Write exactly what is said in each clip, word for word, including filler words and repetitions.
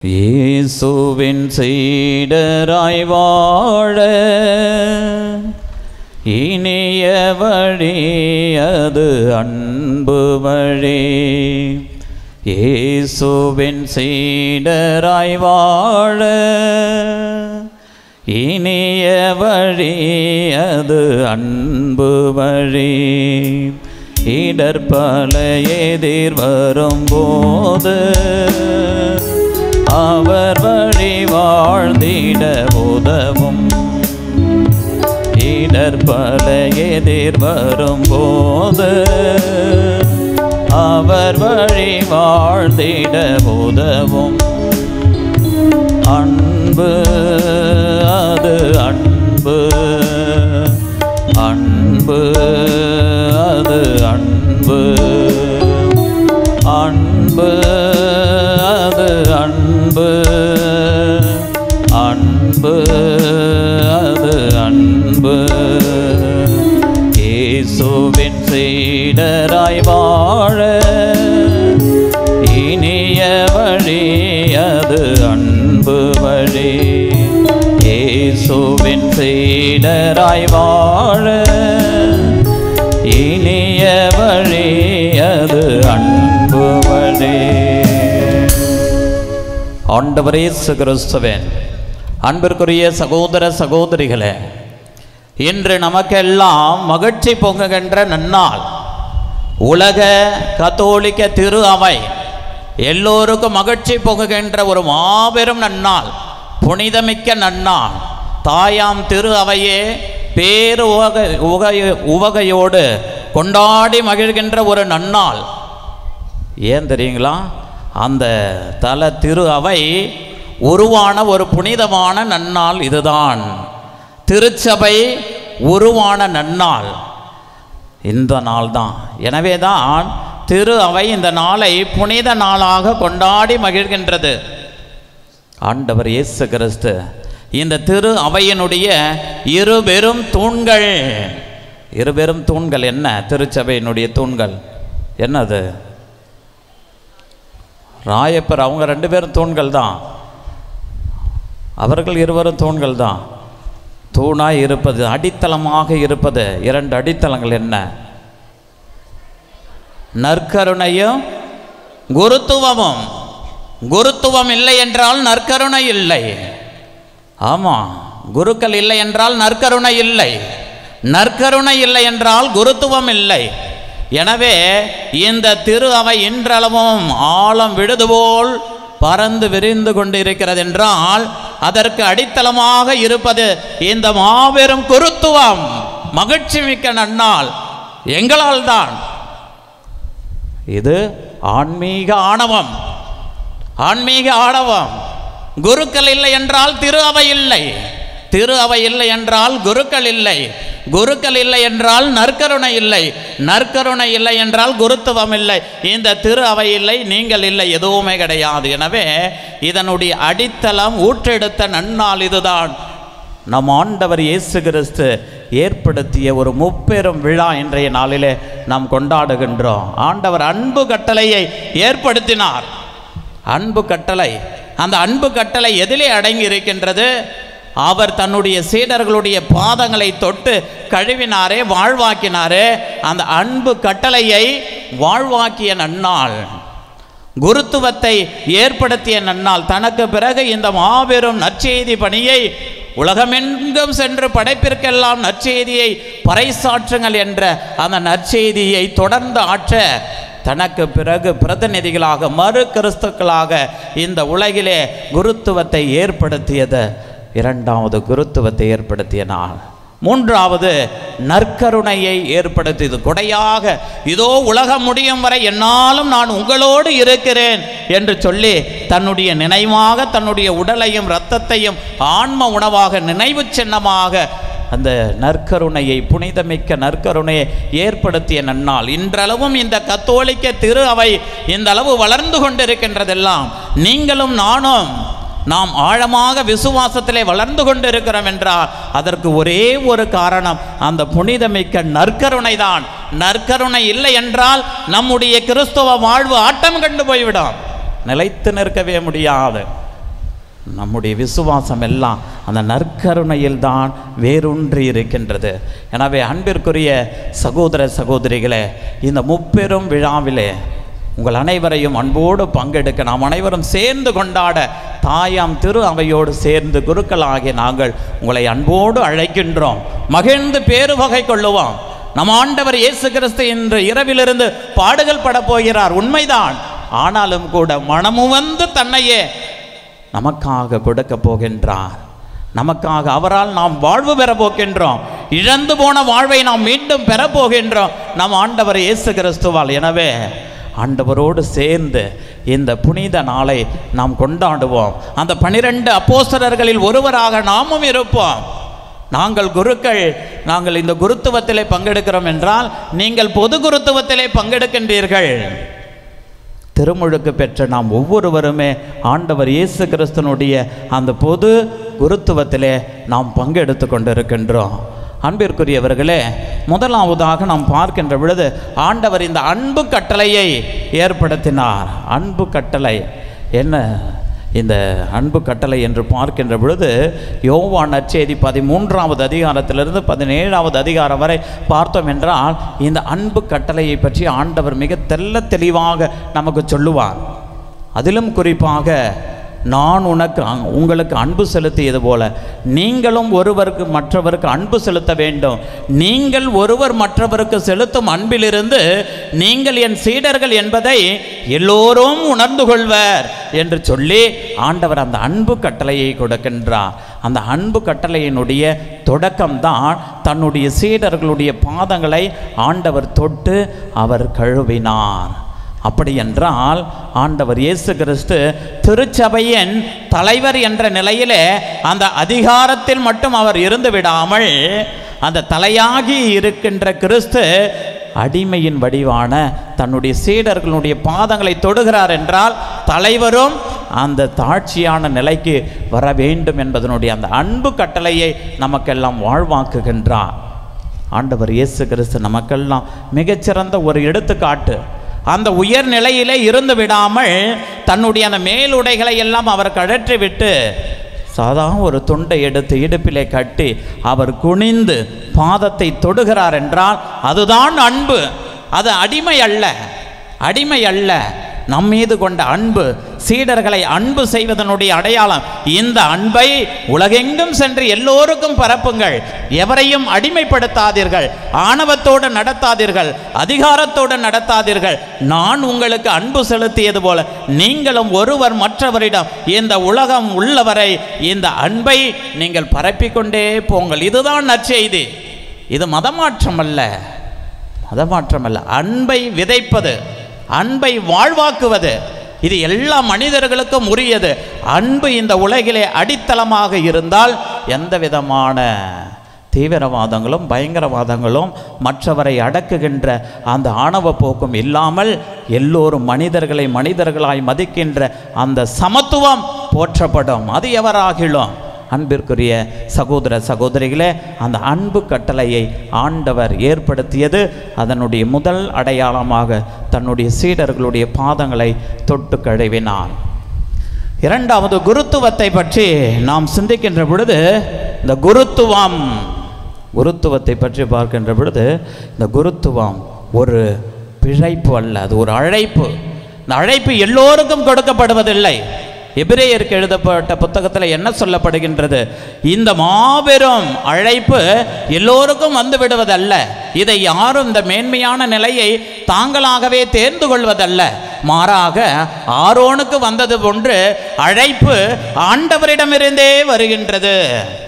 இயேசுவின் சீடராய் வாழ இனிய வழி அது அன்பு வழி. இயேசுவின் சீடராய் வாழ இனிய வழி அது அன்பு வழி. இடர்பல எதிர் வரும்போது அவர் வழி வாழ்ந்திட உதவும். இடர்பல எதிர் வரும்போது அவர் வழி வாழ்ந்திட உதவும். அன்பு அது அன்பு, அன்பு அது அன்பு, அன்பு அது அன்பு, அன்பு அது அன்பு. இயேசுவின் சீடராய் வாழ இனிய வழி அது அன்பு வழி. இயேசுவின் சீடராய் வாழ இனிய வழி அது அன்பு வழி. ஆண்டவர் இயேசு கிறிஸ்துவின் அன்பிற்குரிய சகோதர சகோதரிகளே, இன்று நமக்கெல்லாம் மகிழ்ச்சி பொங்குகின்ற நன்னாள். உலக கத்தோலிக்க திரு அவை எல்லோருக்கும் மகிழ்ச்சி பொங்குகின்ற ஒரு மாபெரும் நன்னாள், புனிதமிக்க நன்னாள். தாயாம் திரு அவையே பேரு உவக உவகை உவகையோடு கொண்டாடி மகிழ்கின்ற ஒரு நன்னாள். ஏன் தெரியுங்களா? அந்த தல திரு அவை உருவான ஒரு புனிதமான நன்னாள் இதுதான். திருச்சபை உருவான நன்னாள் இந்த நாள் தான். எனவே தான் திரு அவை இந்த நாளை புனித நாளாக கொண்டாடி மகிழ்கின்றது. ஆண்டவர் இயேசு கிறிஸ்து இந்த திரு அவையினுடைய இருபெரும் தூண்கள். இருபெரும் தூண்கள் என்ன? திருச்சபையினுடைய தூண்கள் என்னது? ராயப்பர் அவங்க ரெண்டு பேரும் தூண்கள் தான். அவர்கள் இருவரும் தூண்கள் தான். தூணாய் இருப்பது, அடித்தளமாக இருப்பது இரண்டு அடித்தளங்கள் என்ன? நற்கருணையும் குருத்துவமும். குருத்துவம் இல்லை என்றால் நற்கருணை இல்லை. ஆமாம், குருக்கள் இல்லை என்றால் நற்கருணை இல்லை. நற்கருணை இல்லை என்றால் குருத்துவம் இல்லை. எனவே இந்த திரு அவை இன்றளவும் ஆழம் விடுதுபோல் பறந்து விரிந்து கொண்டிருக்கிறது என்றால் அதற்கு அடித்தளமாக இருப்பது இந்த மாபெரும் குருத்துவம். மகிழ்ச்சி மிக்க நன்னாள் எங்களால் தான். இது ஆன்மீக ஆணவம், ஆன்மீக ஆணவம். குருக்கள் இல்லை என்றால் திரு அவை இல்லை, திரு அவை இல்லை என்றால் குருக்கள் இல்லை, குருக்கள் இல்லை என்றால் நற்கருணை இல்லை, நற்கருணை இல்லை என்றால் குருத்துவம் இல்லை. இந்த திரு அவை இல்லை, நீங்கள் இல்லை, எதுவுமே கிடையாது. எனவே இதனுடைய அடித்தளம் ஊற்றெடுத்த நன்னாள் இதுதான். நம் ஆண்டவர் இயேசு கிறிஸ்து ஏற்படுத்திய ஒரு முப்பெரும் விழா இன்றைய நாளிலே நாம் கொண்டாடுகின்றோம். ஆண்டவர் அன்பு கட்டளையை ஏற்படுத்தினார். அன்பு கட்டளை, அந்த அன்பு கட்டளை எதிலே அடங்கி இருக்கின்றது? அவர் தன்னுடைய சீடர்களுடைய பாதங்களை தொட்டு கழுவினாரே, வாழ்வாக்கினாரே. அந்த அன்பு கட்டளையை வாழ்வாக்கிய நன்னாள், குருத்துவத்தை ஏற்படுத்திய நன்னாள். தனக்கு பிறகு இந்த மாபெரும் நற்செய்தி பணியை உலகமெங்கும் சென்று படைப்பிற்கெல்லாம் நற்செய்தியை பறைசாற்றுங்கள் என்ற அந்த நற்செய்தியை தொடர்ந்து ஆற்ற தனக்கு பிறகு பிரதிநிதிகளாக மறு கிறிஸ்துக்களாக இந்த உலகிலே குருத்துவத்தை ஏற்படுத்தியது இரண்டாவது குருத்துவத்தை ஏற்படுத்திய நாள். மூன்றாவது நற்கருணையை ஏற்படுத்தியது. கொடையாக இதோ உலகம் முடியும் வரை என்னாலும் நான் உங்களோடு இருக்கிறேன் என்று சொல்லி தன்னுடைய நினைவாக தன்னுடைய உடலையும் இரத்தத்தையும் ஆன்ம உணவாக நினைவு சின்னமாக அந்த நற்கருணையை, புனிதமிக்க நற்கருணையை ஏற்படுத்திய நன்னாள். இன்றளவும் இந்த கத்தோலிக்க திரு அவை இந்த அளவு வளர்ந்து கொண்டிருக்கின்றதெல்லாம் நீங்களும் நானும் நாம் ஆழமாக விசுவாசத்திலே வளர்ந்து கொண்டு இருக்கிறோம் என்றால் அதற்கு ஒரே ஒரு காரணம், அந்த புனிதமிக்க நற்கருணை தான். நற்கருணை இல்லை என்றால் நம்முடைய கிறிஸ்தவ வாழ்வு ஆட்டம் கண்டு போய்விடும், நிலைத்து நிற்கவே முடியாது. நம்முடைய விசுவாசம் எல்லாம் அந்த நற்கருணையில் தான் வேரூன்றி இருக்கின்றது. எனவே அன்பிற்குரிய சகோதர சகோதரிகளே, இந்த முப்பெரும் விழாவிலே உங்கள் அனைவரையும் அன்போடு பங்கெடுக்க நாம் அனைவரும் சேர்ந்து கொண்டாட தாயாம் திரு அவையோடு சேர்ந்து குருக்களாகிய நாங்கள் உங்களை அன்போடு அழைக்கின்றோம். மகிழ்ந்து பேரு வகை கொள்ளுவோம். நம் ஆண்டவர் இயேசு கிறிஸ்து இன்று இரவிலிருந்து பாடுகள் பட போகிறார், உண்மைதான். ஆனாலும் கூட மனமு வந்து தன்னையே நமக்காக கொடுக்க போகின்றார். நமக்காக அவரால் நாம் வாழ்வு பெற போகின்றோம். இழந்து போன வாழ்வை நாம் மீண்டும் பெற போகின்றோம் நம் ஆண்டவர் இயேசு கிறிஸ்துவால். எனவே ஆண்டவரோடு சேர்ந்து இந்த புனித நாளை நாம் கொண்டாடுவோம். அந்த பனிரெண்டு அப்போஸ்தலர்களில் ஒருவராக நாமும் இருப்போம். நாங்கள் குருக்கள், நாங்கள் இந்த குருத்துவத்திலே பங்கெடுக்கிறோம் என்றால் நீங்கள் பொது குருத்துவத்திலே பங்கெடுக்கின்றீர்கள். திருமுழுக்கு பெற்ற நாம் ஒவ்வொருவருமே ஆண்டவர் இயேசு கிறிஸ்துனுடைய அந்த பொது குருத்துவத்திலே நாம் பங்கெடுத்து கொண்டிருக்கின்றோம். அன்பிற்குரியவர்களே, முதலாவதாக நாம் பார்க்கின்ற பொழுது ஆண்டவர் இந்த அன்பு கட்டளையை ஏற்படுத்தினார். அன்பு கட்டளை என்ன? இந்த அன்பு கட்டளை என்று பார்க்கின்ற பொழுது யோவான் நற்செய்தி பதிமூன்றாவது அதிகாரத்திலிருந்து பதினேழாவது அதிகாரம் வரை பார்த்தோம் என்றால் இந்த அன்பு கட்டளையை பற்றி ஆண்டவர் மிக தெள்ள தெளிவாக நமக்கு சொல்லுவார். அதிலும் குறிப்பாக, நான் உனக்கு உங்களுக்கு அன்பு செலுத்தியது போல நீங்களும் ஒருவருக்கு மற்றவருக்கு அன்பு செலுத்த வேண்டும். நீங்கள் ஒருவர் மற்றவருக்கு செலுத்தும் அன்பிலிருந்து நீங்கள் என் சீடர்கள் என்பதை எல்லோரும் உணர்ந்து கொள்வர் என்று சொல்லி ஆண்டவர் அந்த அன்பு கட்டளையை கொடுக்கின்றார். அந்த அன்பு கட்டளையினுடைய தொடக்கம்தான் தன்னுடைய சீடர்களுடைய பாதங்களை ஆண்டவர் தொட்டு அவர் கழுவினார். அப்படி என்றால் ஆண்டவர் இயேசு கிறிஸ்து திருச்சபையின் தலைவர் என்ற நிலையிலே அந்த அதிகாரத்தில் மட்டும் அவர் இருந்து விடாமல், அந்த தலையாகி இருக்கின்ற கிறிஸ்து அடிமையின் வடிவான தன்னுடைய சீடர்களுடைய பாதங்களை தொடுகிறார் என்றால் தலைவரும் அந்த தாட்சியான நிலைக்கு வர வேண்டும் என்பதனுடைய அந்த அன்பு கட்டளையை நமக்கெல்லாம் வாழ்வாக்குகின்றார். ஆண்டவர் இயேசு கிறிஸ்து நமக்கெல்லாம் மிகச்சிறந்த ஒரு எடுத்துக்காட்டு. அந்த உயர் நிலையிலே இருந்து விடாமல் தன்னுடைய அந்த மேலுடைகளை எல்லாம் அவர் கழற்றி விட்டு சாதாரண ஒரு துண்டை எடுத்து இடுப்பிலே கட்டி அவர் குனிந்து பாதத்தை தொடுகிறார் என்றால் அதுதான் அன்பு. அது அடிமை அல்ல, அடிமை அல்ல. நம் மீது கொண்ட அன்பு, சீடர்களை அன்பு செய்வதனுடைய அடையாளம். இந்த அன்பை உலகெங்கும் சென்று எல்லோருக்கும் பரப்புங்கள். எவரையும் அடிமைப்படுத்தாதீர்கள், ஆணவத்தோடு நடத்தாதீர்கள், அதிகாரத்தோடு நடத்தாதீர்கள். நான் உங்களுக்கு அன்பு செலுத்தியது போல நீங்களும் ஒருவர் மற்றவரிடம் இந்த உலகம் உள்ளவரை இந்த அன்பை நீங்கள் பரப்பிக்கொண்டே போங்கள். இதுதான் நற்செய்தி. இது மதமாற்றம் அல்ல, மதமாற்றம் அல்ல. அன்பை விதைப்பது, அன்பை வாழ்வாக்குவது, இது எல்லா மனிதர்களுக்கும் உரியது. அன்பு இந்த உலகிலே அடித்தளமாக இருந்தால் எந்த விதமான தீவிரவாதங்களும் பயங்கரவாதங்களும் மற்றவரை அடக்குகின்ற அந்த ஆணவ போக்கும் இல்லாமல் எல்லோரும் மனிதர்களை மனிதர்களாய் மதிக்கின்ற அந்த சமத்துவம் போற்றப்படும். அது எவராகிலும். அன்பிற்குரிய சகோதர சகோதரிகளே, அந்த அன்பு கட்டளையை ஆண்டவர் ஏற்படுத்தியது அதனுடைய முதல் அடையாளமாக தன்னுடைய சீடர்களுடைய பாதங்களை தொட்டு கழுவினார். இரண்டாவது, குருத்துவத்தை பற்றி நாம் சிந்திக்கின்ற பொழுது இந்த குருத்துவம் குருத்துவத்தை பற்றி பார்க்கின்ற பொழுது இந்த குருத்துவம் ஒரு பிழைப்பு அல்ல, அது ஒரு அழைப்பு. இந்த அழைப்பு எல்லோருக்கும் கொடுக்கப்படுவதில்லை. எபிரேயருக்கு எழுதப்பட்ட புத்தகத்தில் என்ன சொல்லப்படுகின்றது? இந்த மாபெரும் அழைப்பு எல்லோருக்கும் வந்து விடுவதல்ல. இதை யாரும் இந்த மேன்மையான நிலையை தாங்களாகவே தேர்ந்து கொள்வதல்ல. மாறாக ஆரோனுக்கு வந்தது போன்று அழைப்பு ஆண்டவரிடமிருந்தே வருகின்றது.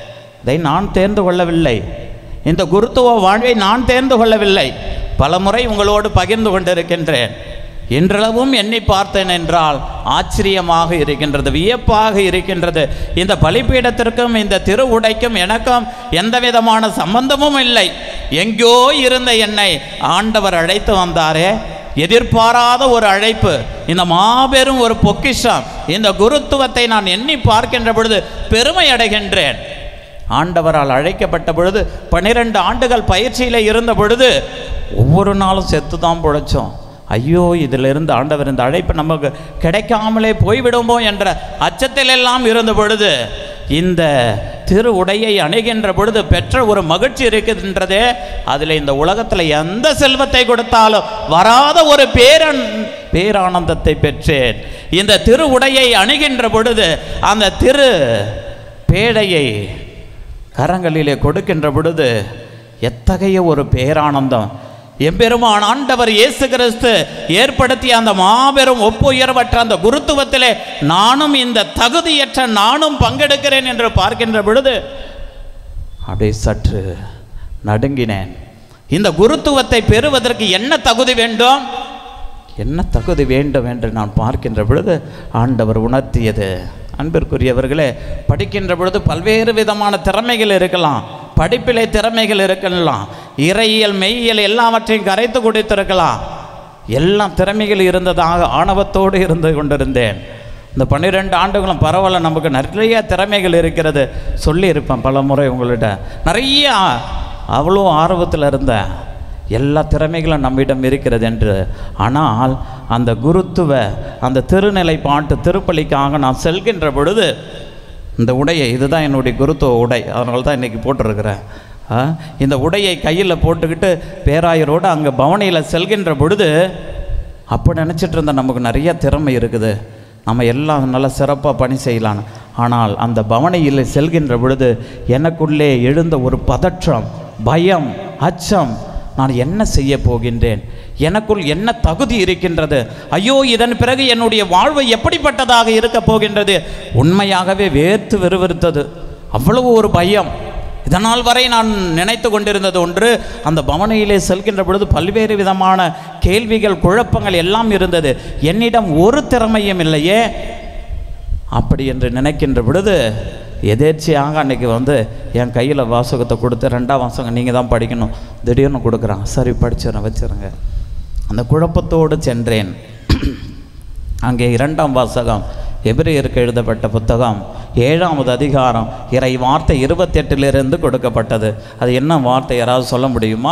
இதை நான் தேர்ந்து கொள்ளவில்லை. இந்த குருத்துவ வாழ்வை நான் தேர்ந்து கொள்ளவில்லை. பலமுறை உங்களோடு பகிர்ந்து கொண்டிருக்கின்றேன். இன்றளவும் எண்ணி பார்த்தேன் என்றால் ஆச்சரியமாக இருக்கின்றது, வியப்பாக இருக்கின்றது. இந்த பலிபீடத்திற்கும் இந்த திரு உடைக்கும் எனக்கும் எந்த விதமான சம்பந்தமும் இல்லை. எங்கோ இருந்த என்னை ஆண்டவர் அழைத்து வந்தாரே, எதிர்பாராத ஒரு அழைப்பு, இந்த மாபெரும் ஒரு பொக்கிஷம். இந்த குருத்துவத்தை நான் எண்ணி பார்க்கின்ற பொழுது பெருமை அடைகின்றேன். ஆண்டவரால் அழைக்கப்பட்ட பொழுது பன்னிரண்டு ஆண்டுகள் பயிற்சியில் இருந்த பொழுது ஒவ்வொரு நாளும் செத்து தான் பிழைச்சோம். ஐயோ இதிலிருந்து ஆண்டவர் இந்த அழைப்பு நமக்கு கிடைக்காமலே போய்விடுமோ என்ற அச்சத்தில் எல்லாம் இருந்த பொழுது இந்த திரு உடையை அணுகின்ற பொழுது பெற்ற ஒரு மகிழ்ச்சி இருக்கின்றதே, அதில் இந்த உலகத்தில் எந்த செல்வத்தை கொடுத்தாலும் வராத ஒரு பேரன் பேரானந்தத்தை பெற்றேன். இந்த திரு உடையை அணுகின்ற பொழுது அந்த திரு பேடையை கரங்களிலே கொடுக்கின்ற பொழுது எத்தகைய ஒரு பேரானந்தம்! எம்பெருமான் ஆண்டவர் இயேசு கிறிஸ்து ஏற்படுத்திய அந்த மாபெரும் ஒப்புயர்வற்ற அந்த குருத்துவத்திலே நானும் இந்த தகுதியற்ற நானும் பங்கெடுக்கிறேன் என்று பார்க்கின்ற பொழுது அப்படியே சற்று நடுங்கினேன். இந்த குருத்துவத்தை பெறுவதற்கு என்ன தகுதி வேண்டும், என்ன தகுதி வேண்டும் என்று நான் பார்க்கின்ற பொழுது ஆண்டவர் உணர்த்தியது. அன்பிற்குரியவர்களே, படிக்கின்ற பொழுது பல்வேறு விதமான திறமைகள் இருக்கலாம், படிப்பிலே திறமைகள் இருக்கலாம், இறையியல் மெய்யியல் எல்லாவற்றையும் கரைத்து குடித்திருக்கலாம். எல்லாம் திறமைகள் இருந்ததாக ஆணவத்தோடு இருந்து கொண்டிருந்தேன். இந்த பன்னிரெண்டு ஆண்டுகளும் பரவாயில்ல, நமக்கு நிறைய திறமைகள் இருக்கிறது சொல்லியிருப்பேன் பல முறை உங்கள்கிட்ட. நிறைய அவ்வளோ ஆர்வத்தில் இருந்தேன், எல்லா திறமைகளும் நம்மிடம் இருக்கிறது என்று. ஆனால் அந்த குருத்துவ அந்த திருநிலை பாட்டு திருப்பலிக்காக நான் செல்கின்ற பொழுது இந்த உடையை, இதுதான் என்னுடைய குருத்துவ உடை, அதனால தான் இன்றைக்கி போட்டிருக்கிறேன். இந்த உடையை கையில் போட்டுக்கிட்டு பேராயரோடு அங்கே பவனியில் செல்கின்ற பொழுது அப்போ நினச்சிட்டு இருந்தேன் நமக்கு நிறைய திறமை இருக்குது, நம்ம எல்லாம் நல்லா சிறப்பாக பணி செய்யலான்னு. ஆனால் அந்த பவனியில் செல்கின்ற பொழுது எனக்குள்ளே எழுந்த ஒரு பதற்றம், பயம், அச்சம். நான் என்ன செய்ய போகின்றேன், எனக்குள் என்ன தகுதி இருக்கின்றது, ஐயோ இதன் பிறகு என்னுடைய வாழ்வு எப்படிப்பட்டதாக இருக்க போகின்றது. உண்மையாகவே வேர்த்து விறுவிறுத்தது, அவ்வளவு ஒரு பயம். இதனால் வரை நான் நினைத்து கொண்டிருந்தது ஒன்று, அந்த பவனியிலே செல்கின்ற பொழுது பல்வேறு விதமான கேள்விகள், குழப்பங்கள் எல்லாம் இருந்தது. என்னிடம் ஒரு திறமையும் இல்லையே அப்படி என்று நினைக்கின்ற பொழுது எதேர்ச்சியாக அன்றைக்கி வந்து என் கையில் வாசகத்தை கொடுத்து, ரெண்டாம் வாசகம் நீங்கள் தான் படிக்கணும், திடீர்னு கொடுக்குறாங்க. சரி படிச்சிடறேன் வச்சுருங்க. அந்த குழப்பத்தோடு சென்றேன். அங்கே இரண்டாம் வாசகம் எபிரேயருக்கு எழுதப்பட்ட புத்தகம் ஏழாவது அதிகாரம் இறை வார்த்தை இருபத்தி எட்டிலிருந்து கொடுக்கப்பட்டது. அது என்ன வார்த்தை யாராவது சொல்ல முடியுமா?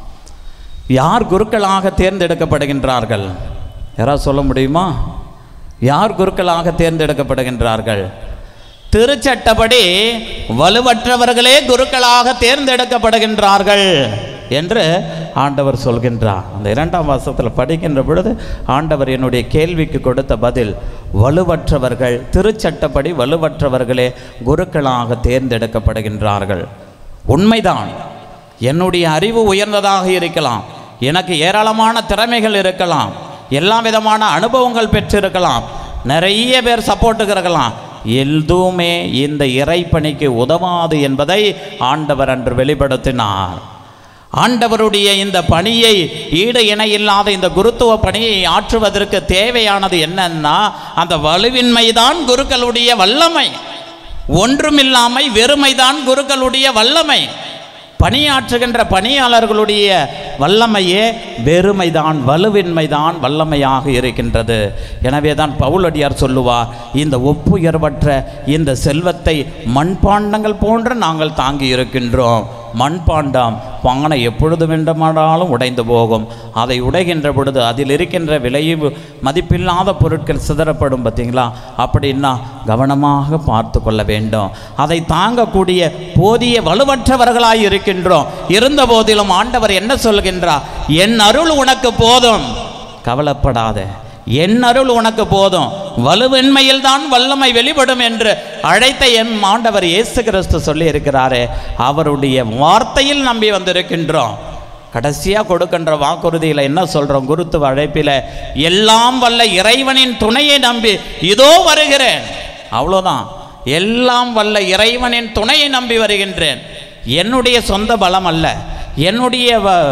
யார் குருக்களாக தேர்ந்தெடுக்கப்படுகின்றார்கள்? யாராவது சொல்ல முடியுமா? யார் குருக்களாக தேர்ந்தெடுக்கப்படுகின்றார்கள்? திருச்சட்டப்படி வலுவற்றவர்களே குருக்களாக தேர்ந்தெடுக்கப்படுகின்றார்கள் என்று ஆண்டவர் சொல்கின்றார். அந்த இரண்டாம் வாசகத்தில் படிக்கின்ற பொழுது ஆண்டவர் என்னுடைய கேள்விக்கு கொடுத்த பதில், வலுவற்றவர்கள், திருச்சட்டப்படி வலுவற்றவர்களே குருக்களாக தேர்ந்தெடுக்கப்படுகின்றார்கள். உண்மைதான், என்னுடைய அறிவு உயர்ந்ததாக இருக்கலாம், எனக்கு ஏராளமான திறமைகள் இருக்கலாம், எல்லா விதமான அனுபவங்கள் பெற்றிருக்கலாம், நிறைய பேர் சப்போர்ட்டுக்கு இருக்கலாம், எதுவுமே இந்த இறைப்பணிக்கு உதவாது என்பதை ஆண்டவர் அன்று வெளிப்படுத்தினார். ஆண்டவருடைய இந்த பணியை ஈடு இணை இல்லாத இந்த குருத்துவ பணியை ஆற்றுவதற்கு தேவையானது என்னன்னா, அந்த வலுவின்மைதான் குருக்களுடைய வல்லமை. ஒன்றுமில்லாமை வெறுமைதான் குருக்களுடைய வல்லமை. பணியாற்றுகின்ற பணியாளர்களுடைய வல்லமையே வெறுமைதான், வலுவின்மைதான் வல்லமையாக இருக்கின்றது. எனவே தான் பவுலடியார் சொல்லுவார், இந்த ஒப்புயர்வற்ற இந்த செல்வத்தை மண்பாண்டங்கள் போன்று நாங்கள் தாங்கி இருக்கின்றோம். மண்பாண்டம் பானை எப்பொழுது வேண்டுமானாலும் உடைந்து போகும். அதை உடைகின்ற பொழுது அதில் இருக்கின்ற விளைவு மதிப்பில்லாத பொருட்கள் சிதறப்படும். பார்த்தீங்களா? அப்படின்னா கவனமாக பார்த்து கொள்ள வேண்டும். அதை தாங்கக்கூடிய போதிய வலுவற்றவர்களாய் இருக்கின்றோம். இருந்த போதிலும் ஆண்டவர் என்ன சொல்கின்றார்? என் அருள் உனக்கு போதும், கவலைப்படாத, என் அருள் உனக்கு போதும், வலுவின்மையில் தான் வல்லமை வெளிப்படும் என்று அழைத்த எம் ஆண்டவர் இயேசு கிறிஸ்து சொல்லி இருக்கிறாரே, அவருடைய வார்த்தையில் நம்பி வந்திருக்கின்றோம். கடைசியாக கொடுக்கின்ற வாக்குறுதியில் என்ன சொல்கிறோம்? குருத்துவ அழைப்பில் எல்லாம் வல்ல இறைவனின் துணையை நம்பி இதோ வருகிறேன். அவ்வளோதான், எல்லாம் வல்ல இறைவனின் துணையை நம்பி வருகின்றேன். என்னுடைய சொந்த பலம் அல்ல, என்னுடைய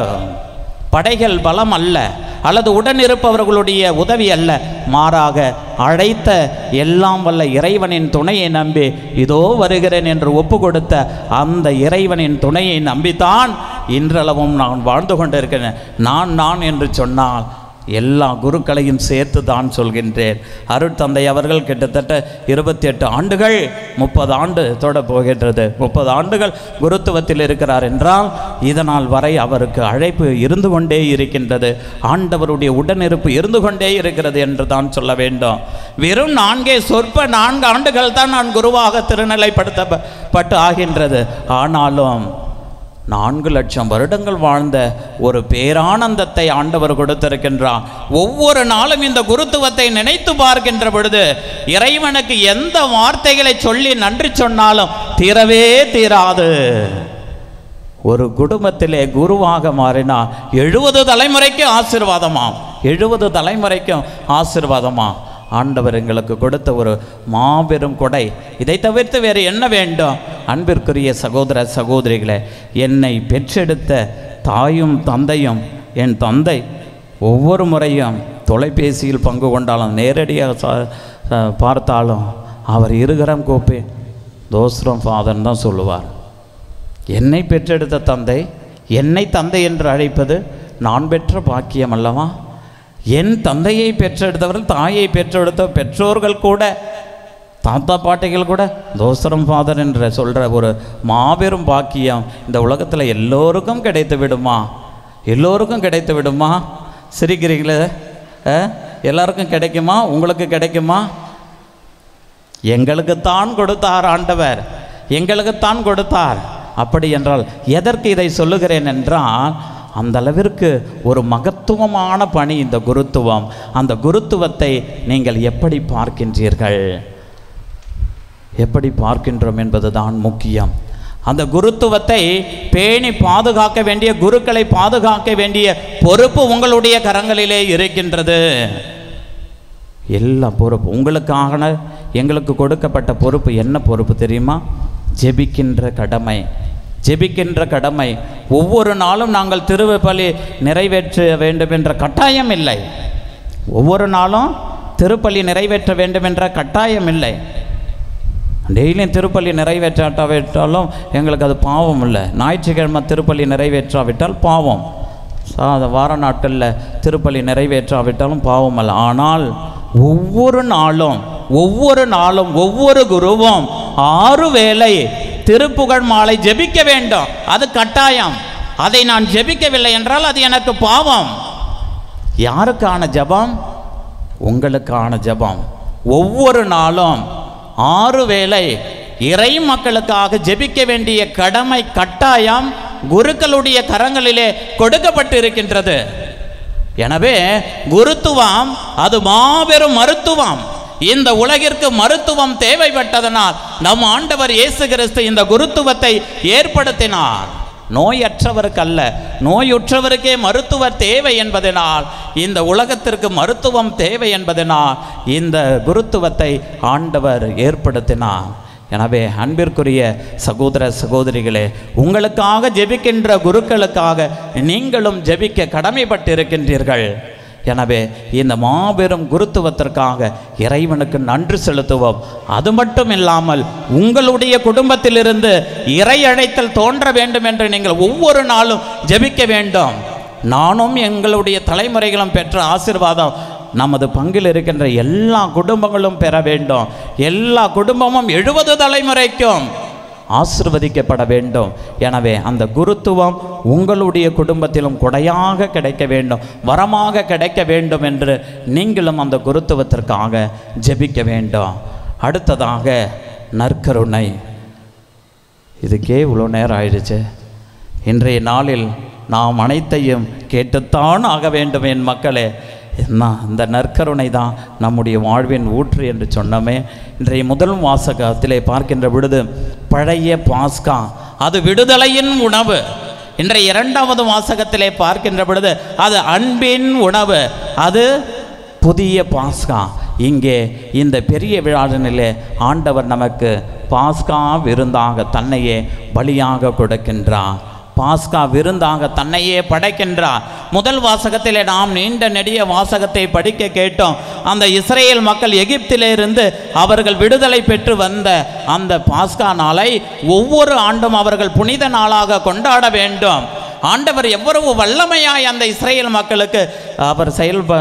படைகள் பலம் அல்ல, அல்லது உடன் இருப்பவர்களுடைய உதவி அல்ல, மாறாக அழைத்த எல்லாம் வல்ல இறைவனின் துணையை நம்பி இதோ வருகிறேன் என்று ஒப்பு கொடுத்த அந்த இறைவனின் துணையை நம்பித்தான் இன்றளவும் நான் வாழ்ந்து கொண்டிருக்கிறேன். நான் நான் என்று சொன்னால் எல்லா குருக்களையும் சேர்த்து தான் சொல்கின்றேன். அருட்தந்தை அவர்கள் கிட்டத்தட்ட இருபத்தி எட்டு ஆண்டுகள் முப்பது ஆண்டு தொட போகின்றது. முப்பது ஆண்டுகள் குருத்துவத்தில் இருக்கிறார் என்றால் இதனால் வரை அவருக்கு அழைப்பு இருந்து கொண்டே இருக்கின்றது, ஆண்டவருடைய உடனிருப்பு இருந்து கொண்டே இருக்கிறது என்று தான் சொல்ல வேண்டும். வெறும் நான்கே சொற்ப நான்கு ஆண்டுகள் தான் நான் குருவாக திருநிலைப்படுத்தப்பட்டு ஆகின்றது. ஆனாலும் நான்கு லட்சம் வருடங்கள் வாழ்ந்த ஒரு பேரானந்தத்தை ஆண்டவர் கொடுத்திருக்கின்றார். ஒவ்வொரு நாளும் இந்த குருத்துவத்தை நினைத்து பார்க்கின்ற பொழுது இறைவனுக்கு எந்த வார்த்தைகளை சொல்லி நன்றி சொன்னாலும் தீரவே தீராது. ஒரு குடும்பத்திலே குருவாக மாறினால் எழுபது தலைமுறைக்கு ஆசீர்வாதமாம், எழுபது தலைமுறைக்கும் ஆசீர்வாதமா. ஆண்டவர் எங்களுக்கு கொடுத்த ஒரு மாபெரும் கொடை. இதை தவிர்த்து வேறு என்ன வேண்டும்? அன்பிற்குரிய சகோதர சகோதரிகளே, என்னை பெற்றெடுத்த தாயும் தந்தையும், என் தந்தை ஒவ்வொரு முறையும் தொலைபேசியில் பங்கு கொண்டாலும் நேரடியாக பார்த்தாலும் அவர் இருகரம் கோப்பே தோஸ்ரம் ஃபாதர்ன்னு தான் சொல்லுவார். என்னை பெற்றெடுத்த தந்தை, என்னை தந்தை என்று அழைப்பது நான் பெற்ற பாக்கியம் அல்லவா? என் தந்தையை பெற்றெடுத்தவர்கள், தாயை பெற்றெடுத்த பெற்றோர்கள் கூட, தாத்தா பாட்டிகள் கூட தோஸ்ரம் ஃபாதர் என்ற சொல்கிற ஒரு மாபெரும் பாக்கியம் இந்த உலகத்தில் எல்லோருக்கும் கிடைத்து விடுமா? எல்லோருக்கும் கிடைத்து விடுமா? சிரிக்கிறீங்களே, எல்லாருக்கும் கிடைக்குமா? உங்களுக்கு கிடைக்குமா? எங்களுக்குத்தான் கொடுத்தார் ஆண்டவர், எங்களுக்குத்தான் கொடுத்தார். அப்படி என்றால் எதற்கு இதை சொல்லுகிறேன் என்றால், அந்த அளவிற்கு ஒரு மகத்துவமான பணி இந்த குருத்துவம். அந்த குருத்துவத்தை நீங்கள் எப்படி பார்க்கின்றீர்கள், எப்படி பார்க்கின்றோம் என்பதுதான் முக்கியம். அந்த குருத்துவத்தை பேணி பாதுகாக்க வேண்டிய, குருக்களை பாதுகாக்க வேண்டிய பொறுப்பு உங்களுடைய கரங்களிலே இருக்கின்றது. எல்லா பொறுப்பு உங்களுக்காக எங்களுக்கு கொடுக்கப்பட்ட பொறுப்பு என்ன பொறுப்பு தெரியுமா? ஜெபிக்கின்ற கடமை, ஜெபிக்கின்ற கடமை. ஒவ்வொரு நாளும் நாங்கள் திருப்பலி நிறைவேற்ற வேண்டும் என்ற கட்டாயம் இல்லை. ஒவ்வொரு நாளும் திருப்பலி நிறைவேற்ற வேண்டும் என்ற கட்டாயம் இல்லை. டெய்லியும் திருப்பலி நிறைவேற்றாவிட்டாலும் எங்களுக்கு அது பாவம் இல்லை. ஞாயிற்றுக்கிழமை திருப்பலி நிறைவேற்றாவிட்டால் பாவம், வார நாட்களில் திருப்பலி நிறைவேற்றாவிட்டாலும் பாவம் அல்ல. ஆனால் ஒவ்வொரு நாளும் ஒவ்வொரு நாளும் ஒவ்வொரு குருவும் ஆறு வேளை திருப்புகழ் மாலை ஜெபிக்க வேண்டும். அது கட்டாயம். அதை நான் ஜெபிக்கவில்லை என்றால் அது எனக்கு பாவம். யாருக்கான ஜெபம்? உங்களுக்கான ஜெபம். ஒவ்வொரு நாளும் ஆறு வேளை இறை மக்களுக்காக ஜெபிக்க வேண்டிய கடமை கட்டாயம் குருக்களுடைய கரங்களிலே கொடுக்கப்பட்டு இருக்கின்றது. எனவே குருத்துவம் அது மாபெரும் மருத்துவம். இந்த உலகிற்கு மருத்துவம் தேவைப்பட்டதனால் நம் ஆண்டவர் இயேசு கிறிஸ்து இந்த குருத்துவத்தை ஏற்படுத்தினார். நோயற்றவருக்கு அல்ல, நோயுற்றவருக்கே மருத்துவர் தேவை என்பதனால், இந்த உலகத்திற்கு மருத்துவம் தேவை என்பதனால் இந்த குருத்துவத்தை ஆண்டவர் ஏற்படுத்தினார். எனவே அன்பிற்குரிய சகோதர சகோதரிகளே, உங்களுக்காக ஜெபிக்கின்ற குருக்களுக்காக நீங்களும் ஜெபிக்க கடமைப்பட்டிருக்கின்றீர்கள். எனவே இந்த மாபெரும் குருத்துவத்திற்காக இறைவனுக்கு நன்றி செலுத்துவோம். அது மட்டும் இல்லாமல் உங்களுடைய குடும்பத்திலிருந்து இறை அழைத்தல் தோன்ற வேண்டும் என்று நீங்கள் ஒவ்வொரு நாளும் ஜெபிக்க வேண்டும். நானும் எங்களுடைய தலைமுறைகளும் பெற்ற ஆசீர்வாதம் நமது பங்கில் இருக்கின்ற எல்லா குடும்பங்களும் பெற வேண்டும். எல்லா குடும்பமும் எழுபது தலைமுறைக்கும் ஆசீர்வதிக்கப்பட வேண்டும். எனவே அந்த குருத்துவம் உங்களுடைய குடும்பத்திலும் கொடையாக கிடைக்க வேண்டும், வரமாக கிடைக்க வேண்டும் என்று நீங்களும் அந்த குருத்துவத்திற்காக ஜெபிக்க வேண்டும். அடுத்ததாக நற்கருணை. இதுக்கே இவ்வளோ நேரம் ஆயிடுச்சு. இன்றைய நாளில் நாம் அனைத்தையும் கேட்டுத்தான் ஆக வேண்டும். என் மக்களே, என்ன இந்த நற்கருணை தான் நம்முடைய வாழ்வின் ஊற்று என்று சொன்னோமே. இன்றைய முதல் வாசகத்திலே பார்க்கின்ற பொழுது பழைய பாஸ்கா, அது விடுதலையின் உணவு. இன்றைய இரண்டாவது வாசகத்திலே பார்க்கின்ற பொழுது அது அன்பின் உணவு, அது புதிய பாஸ்கா. இங்கே இந்த பெரிய விழாவினிலே ஆண்டவர் நமக்கு பாஸ்கா விருந்தாக தன்னையே பலியாக கொடுக்கின்றார். பாஸ்கா விருந்தாக தன்னையே படைக்கின்றார். முதல் வாசகத்திலே நாம் நீண்ட நெடிய வாசகத்தை படிக்க கேட்டோம். அந்த இஸ்ரேல் மக்கள் எகிப்திலிருந்து அவர்கள் விடுதலை பெற்று வந்த அந்த பாஸ்கா நாளை ஒவ்வொரு ஆண்டும் அவர்கள் புனித நாளாக கொண்டாட வேண்டும். ஆண்டவர் எவ்வளவு வல்லமையாய் அந்த இஸ்ரேல் மக்களுக்கு அவர் செயல்ப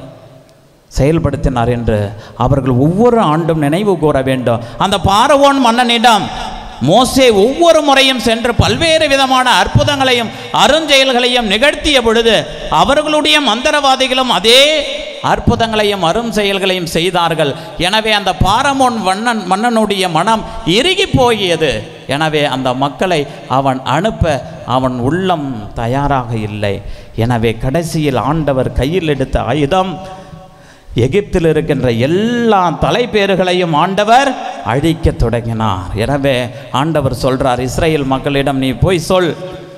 செயல்படுத்தினார் என்று அவர்கள் ஒவ்வொரு ஆண்டும் நினைவு கூற வேண்டும். அந்த பார்வோன் மன்னனிடம் மோசே ஒவ்வொரு முறையும் சென்று பல்வேறு விதமான அற்புதங்களையும் அருஞ்செயல்களையும் நிகழ்த்திய பொழுது அவர்களுடைய மந்திரவாதிகளும் அதே அற்புதங்களையும் அரும் செயல்களையும் செய்தார்கள். எனவே அந்த பாரமோன் மன்னன் மன்னனுடைய மனம் இறுகி போகியது. எனவே அந்த மக்களை அவன் அனுப்ப அவன் உள்ளம் தயாராக இல்லை. எனவே கடைசியில் ஆண்டவர் கையில் எடுத்த ஆயுதம் எகிப்தில் இருக்கின்ற எல்லா தலைப்பேறுகளையும் ஆண்டவர் அழிக்க தொடங்கினார். எனவே ஆண்டவர் சொல்றார், இஸ்ரேல் மக்களிடம் நீ போய் சொல்,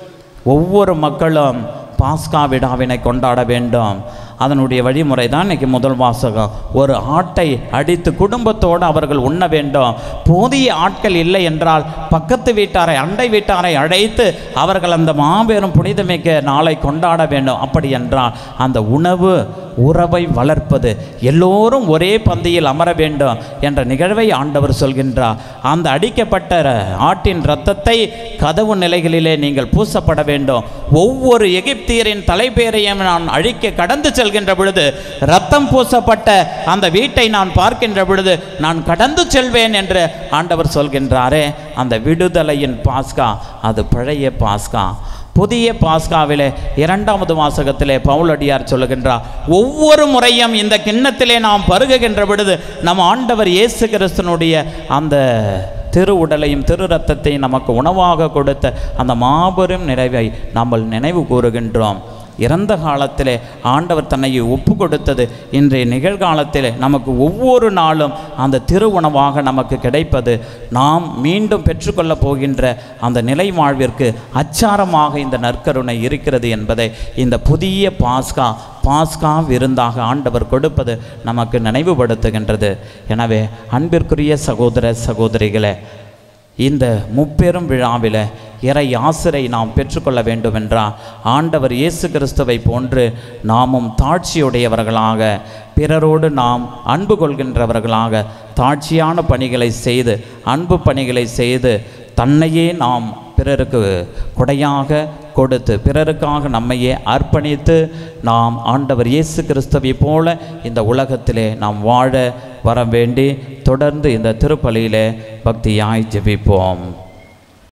ஒவ்வொரு மக்களும் பாஸ்கா விழாவினை கொண்டாட வேண்டும். அதனுடைய வழிமுறை தான் இன்றைக்கி முதல் வாசகம். ஒரு ஆட்டை அடித்து குடும்பத்தோடு அவர்கள் உண்ண வேண்டும். போதிய ஆட்கள் இல்லை என்றால் பக்கத்து வீட்டாரை அண்டை வீட்டாரை அழைத்து அவர்கள் அந்த மாபெரும் புனிதமிக்க நாளை கொண்டாட வேண்டும். அப்படி என்றால் அந்த உணவு உறவை வளர்ப்பது, எல்லோரும் ஒரே பந்தியில் அமர வேண்டும் என்ற நிகழ்வை ஆண்டவர் சொல்கின்றார். அந்த அடிக்கப்பட்ட ஆட்டின் இரத்தத்தை கதவு நிலைகளிலே நீங்கள் பூசப்பட வேண்டும். ஒவ்வொரு எகிப்தியரின் தலைப்பேரையும் நான் அழிக்க கடந்து செல்கின்ற பொழுது, இரத்தம் பூசப்பட்ட அந்த வீட்டை நான் பார்க்கின்ற பொழுது நான் கடந்து செல்வேன் என்று ஆண்டவர் சொல்கின்றாரே, அந்த விடுதலையின் பாஸ்கா அது பழைய பாஸ்கா. புதிய பாஸ்காவிலே இரண்டாவது வாசகத்திலே பவுலடியார் சொல்லுகின்றார், ஒவ்வொரு முறையும் இந்த கிண்ணத்திலே நாம் பருகுகின்ற பொழுது நம் ஆண்டவர் இயேசு கிறிஸ்துனுடைய அந்த திரு உடலையும் திரு இரத்தத்தையும் நமக்கு உணவாக கொடுத்த அந்த மாபெரும் நிறைவை நாம் நினைவு கூறுகின்றோம். இறந்த காலத்திலே ஆண்டவர் தன்னை ஒப்பு கொடுத்தது இன்றைய நிகழ்காலத்திலே நமக்கு ஒவ்வொரு நாளும் அந்த திரு உணவாக நமக்கு கிடைப்பது நாம் மீண்டும் பெற்றுக்கொள்ளப் போகின்ற அந்த நிலை வாழ்விற்கு அச்சாரமாக இந்த நற்கருணை இருக்கிறது என்பதை இந்த புதிய பாஸ்கா பாஸ்கா விருந்தாக ஆண்டவர் கொடுப்பது நமக்கு நினைவுபடுத்துகின்றது. எனவே அன்பிற்குரிய சகோதர சகோதரிகளே, இந்த முப்பெரும் விழாவில் இறை ஆசிரை நாம் பெற்றுக்கொள்ள வேண்டுமென்றால் ஆண்டவர் இயேசு கிறிஸ்துவை போன்று நாமும் தாட்சியுடையவர்களாக, பிறரோடு நாம் அன்பு கொள்கின்றவர்களாக, தாட்சியான பணிகளை செய்து அன்பு பணிகளை செய்து தன்னையே நாம் பிறருக்கு கொடையாக கொடுத்து பிறருக்காக நம்மையே அர்ப்பணித்து நாம் ஆண்டவர் இயேசு கிறிஸ்துவை போல இந்த உலகத்திலே நாம் வாழ வர வேண்டி தொடர்ந்து இந்த திருப்பலியிலே பக்தியாய் ஜெபிப்போம்.